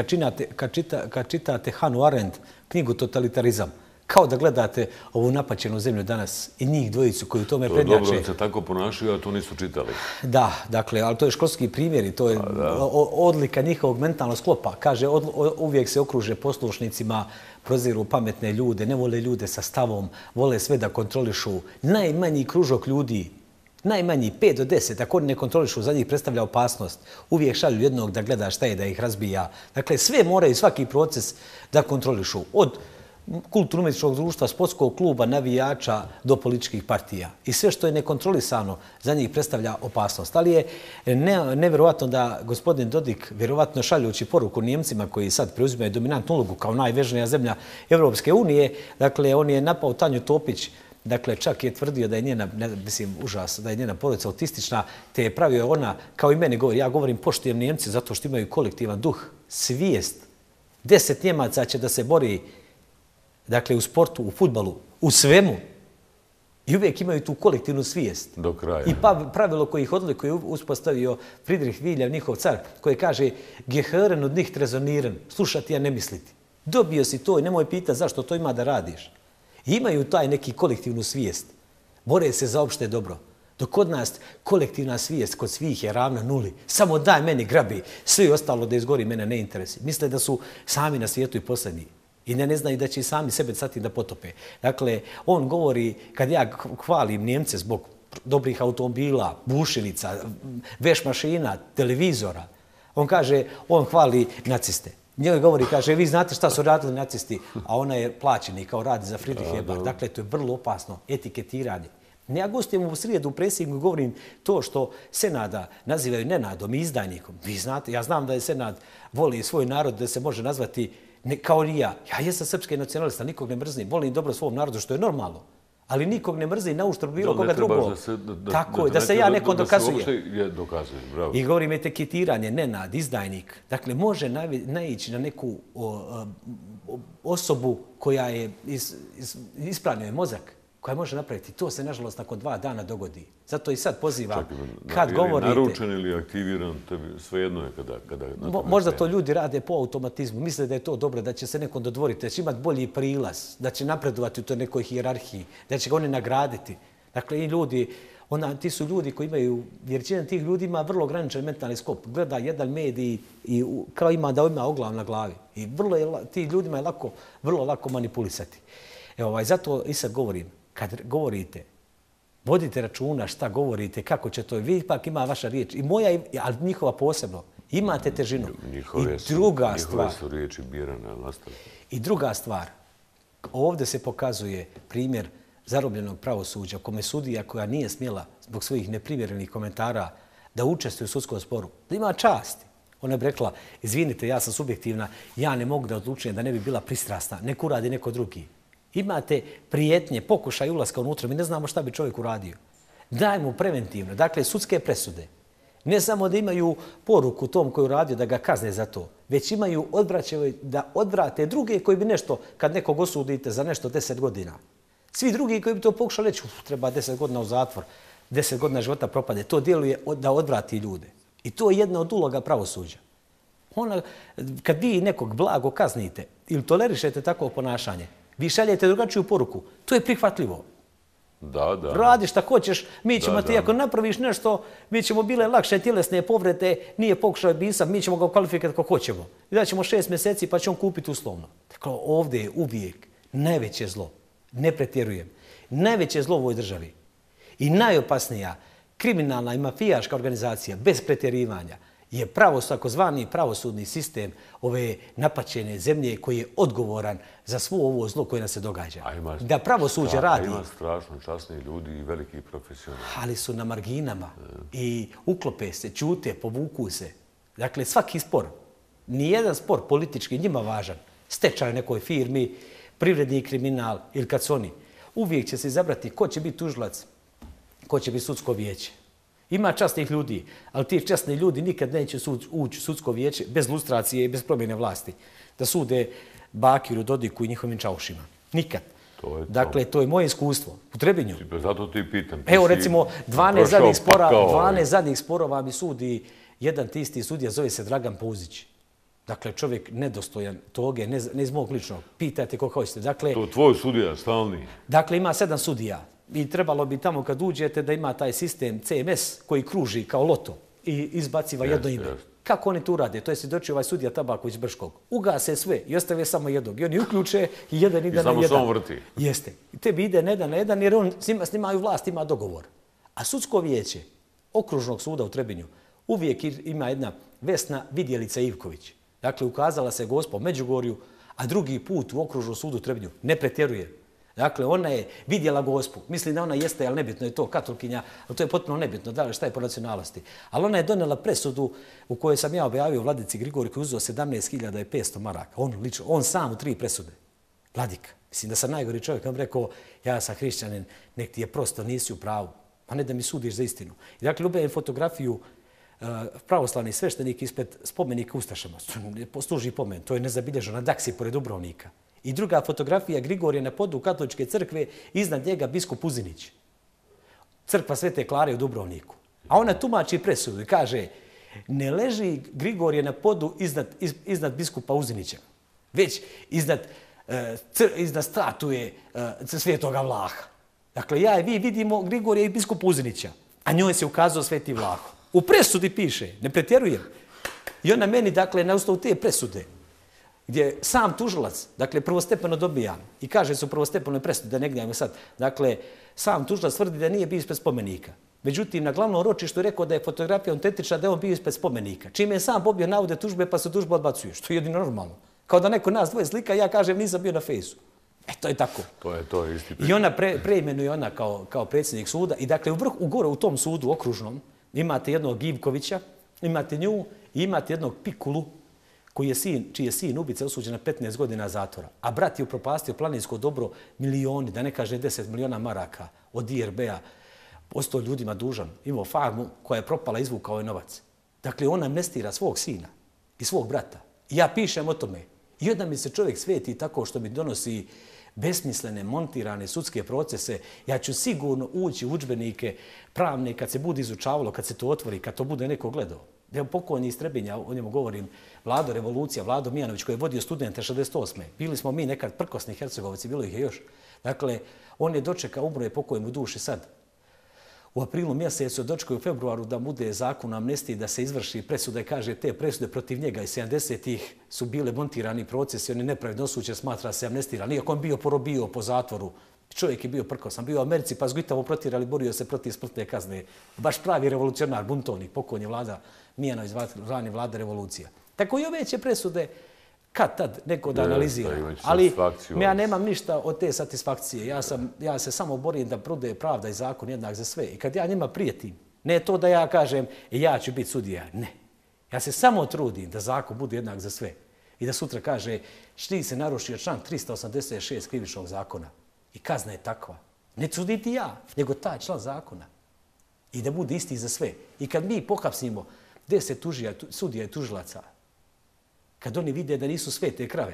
Kad čitate Hannah Arendt, knjigu Totalitarizam, kao da gledate ovu napaćenu zemlju danas i njih dvojicu koji u tome prednjače. Dobro da se tako ponašaju, a to nisu čitali. Da, dakle, ali to je školski primjer i to je odlika njihovog mentalnog sklopa. Kaže, uvijek se okruže poslušnicima, proziru pametne ljude, ne vole ljude sa stavom, vole sve da kontrolišu. Najmanji kružok ljudi, najmanji 5 do 10, ako oni ne kontrolišu, za njih predstavlja opasnost. Uvijek šalju jednog da gleda šta je, da ih razbija. Dakle, sve moraju svaki proces da kontrolišu. Od kulturno-umjetničkog društva, sportskog kluba, navijača do političkih partija. I sve što je nekontrolisano za njih predstavlja opasnost. Ali je nevjerovatno da gospodin Dodik, vjerovatno šaljući poruku Njemcima koji sad preuzimaju dominantnu ulogu kao najvažnija zemlja Evropske unije, dakle, on je napao Tanju Topić, dakle, čak je tvrdio da je njena, mislim, užas, da je njena porodica autistična, te je pravio ona, kao i meni govori, ja govorim poštujem Njemci zato što imaju kolektivan duh, svijest. 10 Njemaca će da se bori, dakle, u sportu, u fudbalu, u svemu. I uvijek imaju tu kolektivnu svijest. Do kraja. I pravilo koje ih odlikuje uspostavio Friedrich Wilhelm, njihov car, koji kaže gehören und nicht resonieren, slušati, a ne misliti. Dobio si to i nemoj pitati zašto to ima da radiš. I imaju taj neki kolektivnu svijest. Bore se za opšte dobro. Dok kod nas kolektivna svijest kod svih je ravna nuli. Samo daj meni grabi, sve ostalo da izgori mene ne interesi. Misle da su sami na svijetu i posljednji. I ne znaju da će i sami sebe sati da potope. Dakle, on govori, kad ja hvalim Njemce zbog dobrih automobila, bušilica, veš mašina, televizora, on hvali naciste. Njoj govori, kaže, vi znate šta su radili nacisti, a ona je plaćeni kao radi za Friedrich Ebert. Dakle, to je vrlo opasno etiketiranje. Ja gostujem u srijedu u predsjedniku i govorim to što Senada nazivaju nenadom i izdajnikom. Vi znate, ja znam da je Senad voli svoj narod da se može nazvati kao i ja. Ja jesam srpski nacionalista, nikog ne mrzim, volim dobro svom narodu, što je normalno. Ali nikog ne mrzi na uštrb bilo koga drugog. Tako je, da se ja nekom dokazujem. I govorim etiketiranje, nenad, izdajnik. Dakle, može naići na neku osobu koja je ispravljena mozak, koja može napraviti. To se, nažalost, nakon 2 dana dogodi. Zato i sad pozivam, kad govorite... Naručen ili aktiviran, svejedno je kada... Možda to ljudi rade po automatizmu. Misle da je to dobro, da će se nekom dodvoriti, da će imati bolji prilaz, da će napredovati u toj nekoj hijerarhiji, da će ga oni nagraditi. Dakle, i ljudi, ti su ljudi koji imaju, jer većina tih ljudi ima vrlo ograničen mentalni skop. Gleda jedan medij i kao ima oglav na glavi. I ti ljudima je vrlo lako manipulisati. Zato i sad govorim, kad govorite, vodite računa šta govorite, kako će to, vi ipak ima vaša riječ, i moja, ali njihova posebno, imate težinu. Njihove su riječi birane, ali nastavite. I druga stvar, ovdje se pokazuje primjer zarobljenog pravosuđa, kome sudija koja nije smjela zbog svojih neprimjerenih komentara da učestvuje u sudskom sporu, da ima časti. Ona je rekla, izvinite, ja sam subjektivna, ja ne mogu da odlučujem da ne bi bila pristrasna, nek uradi neko drugi. Imate prijetnje, pokušaj ulaska unutra, mi ne znamo šta bi čovjek uradio. Daj mu preventivno, dakle, sudske presude. Ne samo da imaju poruku tom koji je uradio da ga kazne za to, već imaju da odvrate druge koji bi nešto, kad nekog osudite za nešto 10 godina. Svi drugi koji bi to pokušali reći, treba 10 godina u zatvor, 10 godina života propade. To djeluje da odvrati ljude. I to je jedna od uloga pravosuđa. Kad vi nekog blago kaznite ili tolerišete takvo ponašanje, vi šaljete drugačiju poruku. To je prihvatljivo. Da. Radi šta hoćeš, mi ćemo ti, ako napraviš nešto, mi ćemo bile lakše tjelesne povrede, nije pokušao bisa, mi ćemo ga kvalifikati kako hoćemo. I daćemo 6 mjeseci pa će on kupiti uslovno. Dakle, ovdje je uvijek najveće zlo, ne pretjerujem, najveće zlo u ovoj državi i najopasnija kriminalna i mafijaška organizacija bez pretjerivanja je takozvani pravosudni sistem ove napaćene zemlje koji je odgovoran za svo ovo zlo koje nam se događa. Da pravosuđe radi. Ima strašno časni ljudi i veliki profesionalni. Ali su na marginama i uklope se, ćute, povuku se. Dakle, svaki spor, nijedan spor politički njima važan, stečaj nekoj firmi, privredni kriminal ili kad su oni, uvijek će se izabrati ko će biti tužilac, ko će biti sudsko vijeće. Ima časnih ljudi, ali ti časni ljudi nikad neće ući u sudsko vijeće bez lustracije i bez promjene vlasti. Da sude Bakiru, Dodiku i njihovim čaušima. Nikad. Dakle, to je moje iskustvo. U Trebinju. Zato ti pitam. Evo, recimo, 12 zadnjih sporova mi sudi jedan ti isti sudija, zove se Dragan Puzić. Dakle, čovjek nedostojan toge, ne iz mog ličnog. Pitajte ko hoćete. Dakle, to je tvoj sudija, stalni. Dakle, ima 7 sudija. I trebalo bi tamo kad uđete da ima taj sistem CMS koji kruži kao loto i izbaciva jedno ime. Kako oni to rade? To je svjedočio ovaj sudija Tabaković Brškog. Ugase sve i ostave samo jednog. I oni uključe i jedan ide na jedan. I samo vrti. Jeste. I tebi ide na jedan jer on s njima vlast, ima dogovor. A sudsko vijeće okružnog suda u Trebinju uvijek ima jedna Vesna Vidjelica Ivković. Dakle, ukazala se gospa u Međugorju, a drugi put u okružnom sudu u Trebinju. Ne pretjeruje. Dakle, ona je vidjela gospu. Mislim da ona jeste, ali nebitno je to katolkinja, ali to je potpuno nebitno, da li šta je po nacionalnosti. Ali ona je donijela presudu u kojoj sam ja objavio Vladici Grigoriju koji je uzeo 17.500 maraka. On sam u 3 presude. Vladika. Mislim da sam najgori čovjek. On rekao, ja sam hrišćanin, nek ti je prosto, nisi u pravu. Pa ne da mi sudiš za istinu. I dakle, objavim fotografiju pravoslavni sveštenik ispred spomenika Ustašama. Služi pomen. To je nezabilježeno na Daksi pored Dubrovnika. I druga fotografija Grigorije na podu katoličke crkve, iznad njega biskup Uzinić. Crkva Svete Klare u Dubrovniku. A ona tumači presudu i kaže, ne leži Grigorije na podu iznad biskupa Uzinića, već iznad statuje Svetoga Vlaha. Dakle, ja i vi vidimo Grigorije i biskupa Uzinića. a njoj se ukazao Sveti Vlaho. U presudi piše, ne pretjerujem. I ona meni, dakle, na osnovu te presude, gdje sam tužilac, dakle, prvostepeno dobija, i kaže su prvostepenoj presudi, da ne gnjavimo sad, dakle, sam tužilac tvrdi da nije bio ispred spomenika. Međutim, na glavnom ročištu je rekao da je fotografija autentična, da je on bio ispred spomenika. Čime je sam pobio navode tužbe, pa se tužba odbacuje, što je jedino normalno. Kao da neko nas dvoje slika, ja kažem nisam bio na fejsu. To je tako. To je isti. I ona preimenuje ona kao predsjednik suda. I dakle, gore u tom sudu okružnom imate jednog Ivkovića, imate nju i imate jednog Pikulu, čiji je sin ubice osuđen na 15 godina zatvora. A brat je upropastio planinsko dobro milioni, da ne kaže 10 miliona maraka od IRB-a. Ostao ljudima dužan. Imao farmu koja je propala, izvukao je novac. Dakle, on amnestira svog sina i svog brata. I ja pišem o tome. I onda mi se čovjek sveti tako što mi donosi besmislene, montirane sudske procese. Ja ću sigurno ući u udžbenike pravne kad se bude izučavalo, kad se to otvori, kad to bude neko gledao. Evo pokojni iz Trebinja, o njemu govorim, Vlado Revolucija, Vlado Mijanović koji je vodio studente 68. Bili smo mi nekad prkosni Hercegovci, bilo ih je još. Dakle, on je dočekao, umro je pokojim u duši sad. U aprilu mjesecu dočekao u februaru da bude zakon o amnestiji, da se izvrši presuda i kaže te presude protiv njega i 70-ih su bile montirani procesi, on je nepravedno osuđen, smatra se amnestiran. Iako on bio porobio po zatvoru, čovjek je bio prkosan, bio u Americi pa zgitavo protirali, borio se protiv smrtne kazne. Baš pravi revolucionar, buntovnik, pokojni Vlada Mijanović, rani Vlada Revolucija. Tako i ove će presude kad tad neko da analizira. Ali ja nemam ništa od te satisfakcije. Ja se samo borim da bude pravda i zakon jednak za sve. I kad ja njima prijetim, ne to da ja kažem ja ću biti sudija. Ne. Ja se samo trudim da zakon bude jednak za sve. I da sutra kaže ti se narušio članak 386 krivičnog zakona. I kazna je takva. Ne suditi ja, nego taj član zakona. I da bude isti za sve. I kad mi pohapsimo 10 sudija i tužilaca, kad oni vide da nisu svete krave,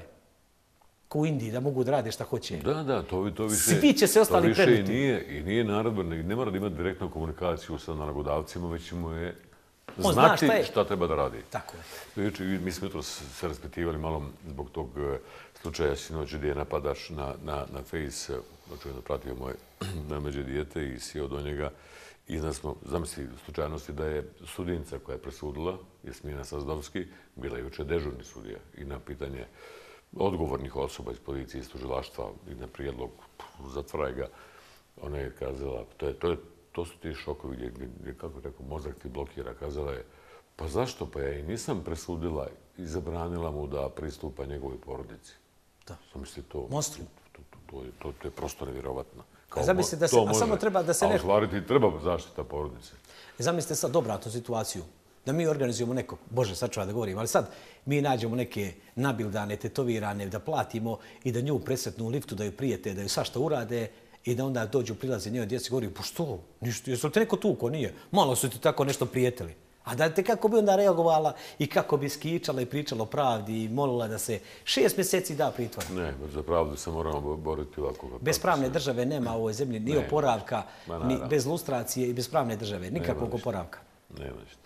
ko u Indiji, da mogu da rade šta hoće. Da, to više... Svi će se ostali predmeti. I nije naredba, ne mora da ima direktnu komunikaciju sa nalogodavcima, već mu je znati šta treba da radi. Tako je. Mi smo jutro se raspitivali malo zbog tog slučaja sinoć gdje je napadač na Face, očuveno pratio moje najmlađe dijete i sjeo do njega. I zamisli slučajnosti da je sudinca koja je presudila, Jasmina Sazdovski, bila juče dežurni sudija i na pitanje odgovornih osoba iz policije, iz tužilaštva i na prijedlog zatvaraj ga, ona je kazala, to su ti šokovi gdje, kako rekao, mozak ti blokira, kazala je, pa zašto? Pa ja i nisam presudila i zabranila mu da pristupa njegovoj porodici. Da. Zamisli to. Monstrum. To je prosto nevjerovatno. Zamislite da se, a samo treba da se a ostvariti treba zaštita porodice. Zamislite sad obratnu situaciju. Da mi organizujemo nekog, Bože, sad ću da govorim, ali sad mi nađemo neke nabildane, tetovirane, da platimo i da nju presretnu u liftu, da ju prijete, da ju svašta urade i da onda dođu prilaze njoj djeci i govori, pa što? Jesu li te neko tuko? Nije. Malo su ti tako nešto prijeteli. A da te kako bi onda reagovala i kako bi skičala i pričala o pravdi i molila da se 6 mjeseci da pritvora. Ne, za pravdu se moramo boriti ovako. Bez pravne države nema u ovoj zemlji ni oporavka, ni bez lustracije i bez pravne države. Nikakvog oporavka. Nema ništa.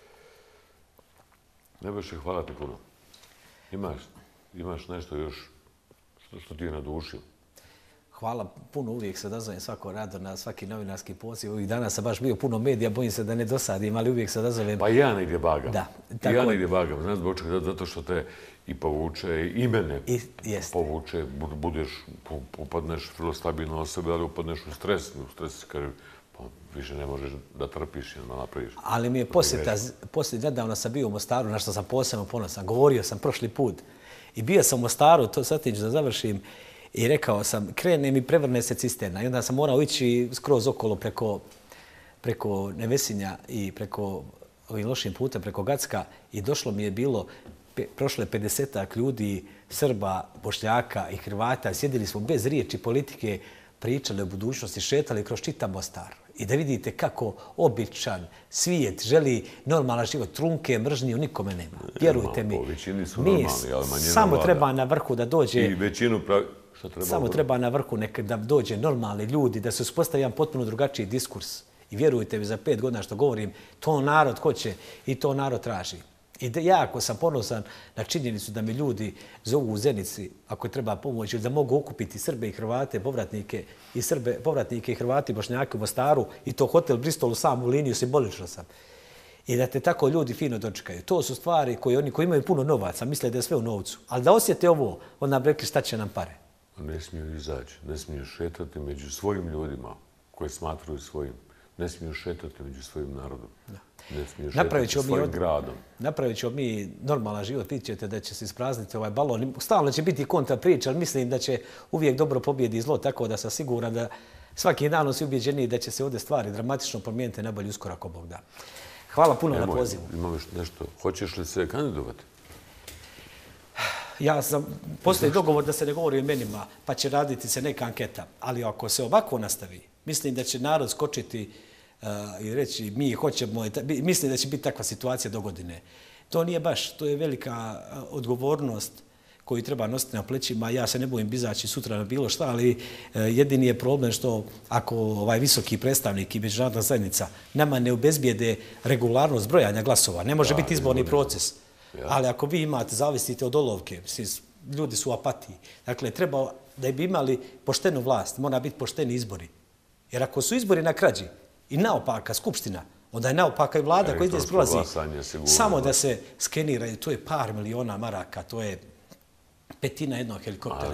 Nebojše, hvala ti puno. Imaš nešto još što ti je na duši? Hvala puno, uvijek se odazovem svako rado na svaki novinarski poziv. Ovih dana sam baš bio puno medija, bojim se da ne dosadim, ali uvijek se odazovem. Pa ja negdje bagam. Da. Ja negdje bagam. Znaš zbog čega? Zato što te i povuče, i mene povuče. Upadneš vrlo stabilno osobe, ali upadneš u stres. U stres kaže, pa više ne možeš da trpiš i da napraviš. Ali mi je poslije, nedavno sam bio u Mostaru, na što sam posebno ponosan. Govorio sam prošli put. I bio sam u Mostaru, to sad ću da završim. I rekao sam, krene mi prevrne se cisterna. I onda sam morao ići skroz okolo preko Nevesinja i preko ovim lošim putem, preko Gacka. I došlo mi je bilo, prošle 50-ak ljudi, Srba, Bošnjaka i Hrvata. Sjedili smo bez riječi politike, pričali o budućnosti, šetali kroz čitav Mostar. I da vidite kako običan svijet želi normalan život, trunke, mržnju, nikome nema. Vjerujte mi, samo treba na vrhu da dođe... I većinu samo treba na vrhu da dođe normalni ljudi, da se uspostavi jedan potpuno drugačiji diskurs. I vjerujte mi, za 5 godina što govorim, to narod hoće i to narod traži. I jako sam ponosan na činjenicu da me ljudi zovu u Zenici ako treba pomoć ili da mogu okupiti Srbe i Hrvate, povratnike i Hrvate i Bošnjake u Mostaru i to hotel Bristol u samu liniju, simbolično sam. I da te tako ljudi fino dočekaju. To su stvari koje oni koji imaju puno novaca, misle da je sve u novcu. Ali da osjete ovo, onda bi rekli šta će nam pare. Ne smiju izaći, ne smiju šetati među svojim ljudima koje smatruju svojim. Ne smiju šetati među svojim narodom. Ne smiju šetati svojim gradom. Napravit ćemo mi normalan život. Vidjet ćete da će se isprazniti ovaj balon. Stalno će biti kontra priča, ali mislim da će uvijek dobro pobijedi zlo, tako da sam siguran da svaki dan su ubjeđeni da će se ovdje stvari dramatično promijeniti na bolji uskoro ako Bog da. Hvala puno na pozivu. Imamo još nešto. Hoćeš li se kandidovati? Postoji dogovor da se ne govori o imenima, pa će raditi se neka anketa. Ali ako se ovako nastavi, mislim da će narod skočiti i reći mi hoćemo, mislim da će biti takva situacija do godine. To nije baš, to je velika odgovornost koju treba nositi na plećima. Ja se ne bojim izaći sutra na bilo šta, ali jedini je problem što ako ovaj visoki predstavnik i međunarodna zajednica nama ne obezbijede regularnost brojanja glasova, ne može biti izborni proces. Ali ako vi imate, zavisite od olovke, ljudi su u apatiji. Dakle, treba da bi imali poštenu vlast, mora biti pošteni izbori. Jer ako su izbori na krađi i naopaka skupština, onda je naopaka i vlada koja izdes prolazi. Samo da se skeniraju, to je par miliona maraka, to je petina jednog helikoptera.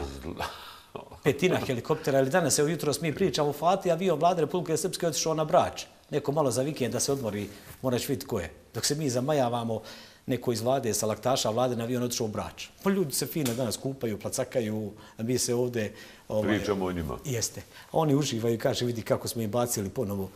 Petina helikoptera. Ali danas, evo jutros mi pričamo o Flati, avion vlade Republike Srpske otišao na Brač. Neko malo za vikend da se odmori, moraš vidjeti ko je. Dok se mi zamajavamo, neko iz vlade, sa laktaša vlade na avion otišao u Brač. Pa ljudi se fino danas kupaju, placakaju, a mi se ovdje... Pričamo o njima. Jeste. Oni uživaju i kaže, vidi kako smo im bacili ponovo.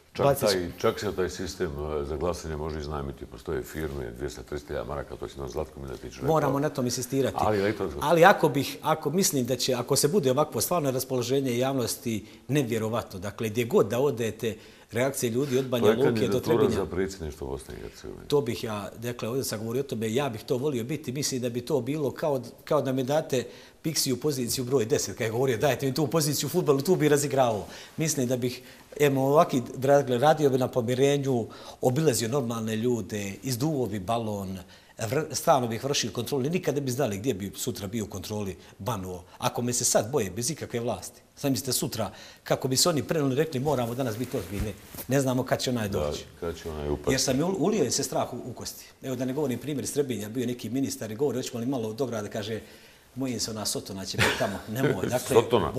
Čak se taj sistem za glasanje može iznajmiti. Postoje firme, 200-300 maraka, to će nam Zlatko Miletić rekao. Moramo na tom insistirati. Ali ako mislim da će, ako se bude ovakvo stvarno raspoloženje javnosti, nevjerovatno. Dakle, gdje god da odete, reakcije ljudi od Banja Luke do Trebinja. To je kandidatura za predsjedništvo Bosne i Hercegovine. To bih ja, dakle, ovdje sam govorio o tome, ja bih to volio biti. Mislim da bi to bilo kao da me date Pixiju poziciju broj 10. Kad je govorio, dajte mi tu poziciju u fudbalu, tu bi razigravao. Mislim da bih, ovaki, radio bi na pomirenju, obilazio normalne ljude, izduvo bi balon, stalno bih vršio kontrolu. Nikad ne bi znali gdje bi sutra bio u kontroli banuo. Ako me se sad boje, bez ikakve vlasti. Sad mislite sutra, kako bi se oni prenuli, rekli moramo danas biti ozbiljni. Ne znamo kad će onaj doći. Jer sam ulio se strah u kosti. Evo da ne govorim primjer iz Trebinja, bio neki ministar i govori, hoćemo li malo do grada, kaže, bojim se ona Sotona će biti tamo. Nemoj, dakle,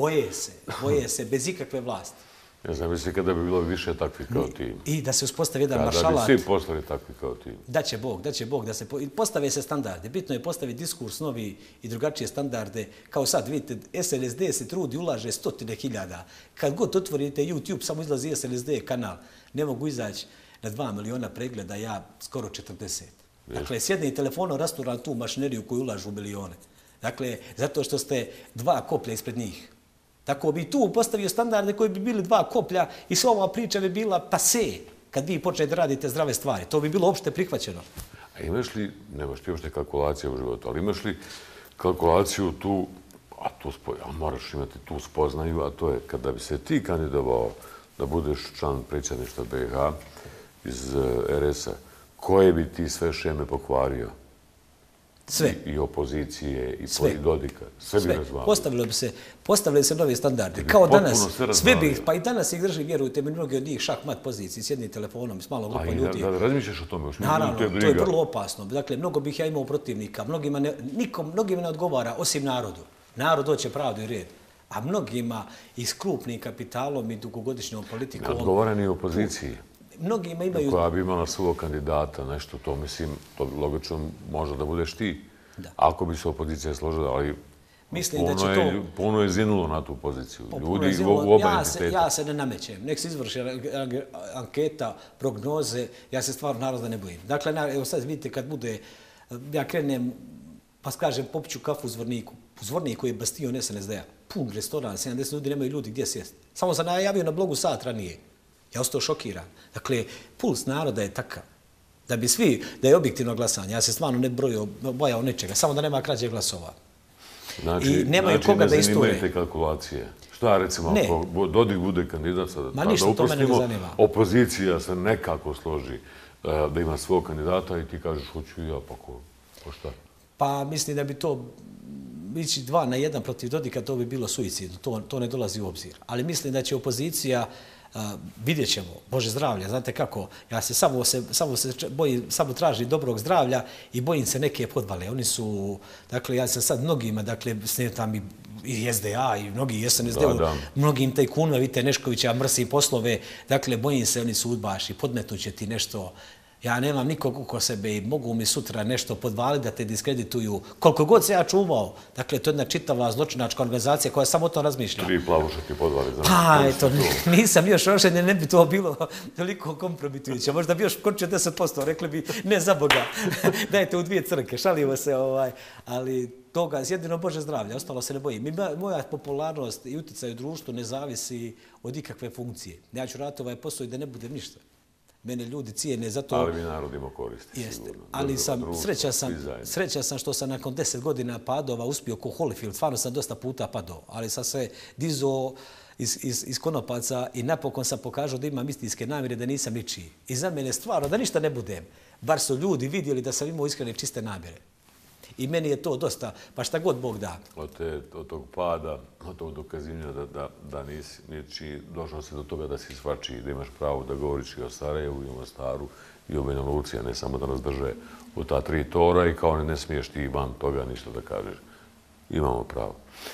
boje se, bez ikakve vlasti. Ja znam, mislim kada bi bilo više takvih kao tim. I da se uspostavi jedan maršalat. Kada bi svi postali takvi kao tim. Da će Bog, da se postave se standarde. Bitno je postaviti diskurs novi i drugačije standarde. Kao sad, vidite, SNSD se trudi, ulaže 100.000. Kad god otvorite YouTube, samo izlazi SNSD kanal. Ne mogu izaći na 2 miliona pregleda, ja skoro 40. Dakle, s jednim telefonom rasturali tu mašineriju koju ulažu u milione. Dakle, zato što ste 2 koplja ispred njih. Tako bi tu postavio standarde koji bi bili 2 koplja i sva ova priča bi bila pase kad vi počnete da radite zdrave stvari. To bi bilo opšte prihvaćeno. A imaš li, nemaš ti uopšte kalkulacije u životu, ali imaš li kalkulaciju tu, a moraš imati tu spoznaju, a to je kada bi se ti kandidovao da budeš član predsjedništva BiH iz RS-a, koje bi ti sve šeme pokvario? Sve. I opozicije, i Dodika. Sve bi razvalio. Postavili se novi standardi. Kao danas, sve bi, pa i danas ih drži, vjerujte mi, mnogi od njih šahmat poziciji s jednim telefonom, s malo grupa ljudi. Da razmišljaš o tome? Naravno, to je vrlo opasno. Dakle, mnogo bih ja imao protivnika. Mnogima ne odgovara, osim narodu. Narod hoće pravdu i red. A mnogima i s krupnim kapitalom i dugogodišnjom politikom... Ne odgovara ni opoziciji. Mnogima imaju... Koja bi imala svog kandidata, nešto to, mislim, to logično može da budeš ti. Ako bi se opozicija složila, ali puno je zinulo na tu poziciju. Ljudi u oba entiteta. Ja se ne namećem. Nek se izvrši anketa, prognoze, ja se stvarno naroda ne bojim. Dakle, evo sad vidite kad bude, ja krenem, pa skažem, popiću kafu u Zvorniku. U Zvorniku je bastion SNSD-a. Pun restoran, 70 ljudi, nemaju ljudi gdje sjesti. Samo sam najavio na blogu sat ranije. Ja ostao šokiran. Dakle, puls naroda je takav. Da bi svi, da je objektivno glasanje, ja se stvarno ne bojao nečega, samo da nema krađe glasova. Znači, ne zanimaju te kalkulacije. Šta recimo, ako Dodik bude kandidat sada, ništa, to mene ne zanima. Opozicija se nekako složi da ima svog kandidata i ti kažeš hoću ja, pa ko šta? Pa mislim da bi to ići 2-1 protiv Dodika, to bi bilo suicidno, to ne dolazi u obzir. Ali mislim da će opozicija, vidjet ćemo, Bože zdravlja, znate kako, ja se samo traži dobrog zdravlja i bojim se neke podvale. Oni su, dakle, ja sam sad mnogima, dakle, snetam i SDA i mnogi SNSD-u, mnogim tajkunima, vidite, Neškovića mrsi poslove, dakle, bojim se, oni su udbaši, podmetnuće ti nešto. Ja nemam nikog oko sebe i mogu mi sutra nešto podvaliti da te diskredituju. Koliko god se ja čuvao, dakle, to je jedna čitava zločinačka organizacija koja samo o tom razmišlja. 3 plavuša ti podvali. Pa, eto, nisam još oženjen, ne bi to bilo toliko kompromitujuće. Možda bi još končio 10%, rekli bi, ne za Boga, dajte u 2 crke, šalimo se, ali toga, jedino Bože zdravlja, ostalo se ne bojim. Moja popularnost i utjecaj u društvu ne zavisi od ikakve funkcije. Ja ću raditi ovaj posao i da ne budem ništa. Mene ljudi cijene zato... Ali bi narod imao koristi, sigurno. Ali sreća sam što sam nakon 10 godina padova uspio ko Holyfield. Stvarno sam dosta puta padao, ali sam se dizao iz konopaca i napokon sam pokazao da imam istinske namjere, da nisam ničiji. I za mene stvarno, da ništa ne budem. Bar su ljudi vidjeli da sam imao iskrene čiste namjere. I meni je to dosta, pa šta god Bog da. Od tog pada, od tog dokazivanja da nisi ničiji, došao si do toga da si svačiji, da imaš pravo da govoriš i o Sarajevu, i o Mostaru, i o Banja Luci, a ne samo da nas drže u ta 3 tora i kao ne smiješ ti van toga ništa da kažeš. Imamo pravo.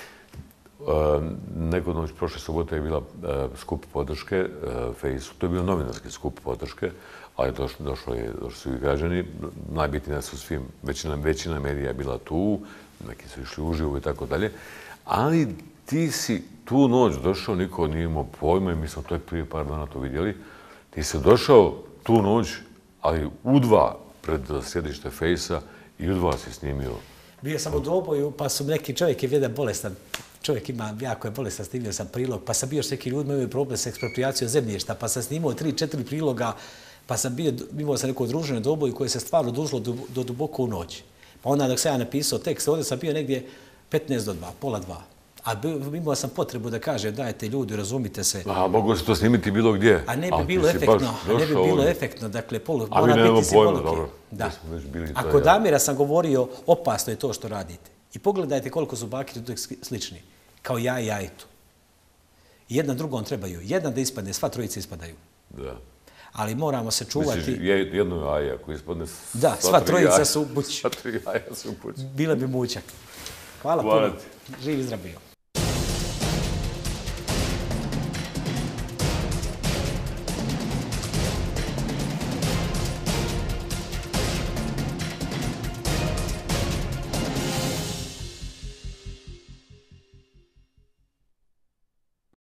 Neko noć prošle subote je bila skup podrške Fejsu. To je bio novinarski skup podrške, ali došli su i građani. Najbitnije su svim, većina medija je bila tu, neki su išli uživo i tako dalje. Ali ti si tu noć došao, niko nije imao pojma i mi smo to prije par dana to vidjeli. Ti si došao tu noć, ali u 2 pred sjedište Fejsa i u 2 si snimio. Bio sam u Doboju, pa su neki čovjek je jedan bolestan. Čovjek ima, jako je bolestan, snimio sam prilog, pa sam bio s nekim ljudima imaju problem s ekspropriacijom zemljišta, pa sam snimao 3-4 priloga, pa sam imao sam neko druženje Doboju koje se stvarno dužilo do duboko u noć. Pa onda dok sam ja napisao tekst, ovdje sam bio negdje 15 do 2, pola 2. A imao sam potrebu da kažem, dajte ljudi, razumite se. A mogu se to snimiti bilo gdje? A ne bi bilo efektno, dakle, mora biti simbolike. Da. A kod Damira sam govorio, opasno je to što radite. I pogledajte koliko su Bakir uvijek slični, kao ja i Ajitu. Jedan drugom trebaju, jedan da ispadne, sva trojica ispadaju. Da. Ali moramo se čuvati... Misliš, jedno je Aja, ako ispadne da, sva trojica su buć. Sva 3 Aja su buć. Bila bi mućak. Hvala puno. Živ i zdrav bio.